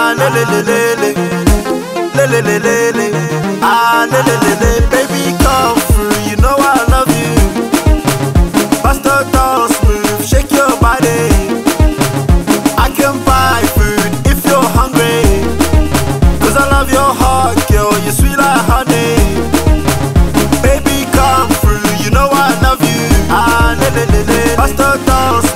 Ah, le le le le le, le le le le le. Ah, le le le le. Baby, come through, you know I love you. Faster, dance, move, shake your body. I can buy food if you're hungry, 'cause I love your heart, girl, you're sweet like honey. Baby, come through, you know I love you. Ah, le le le le. Faster, dance,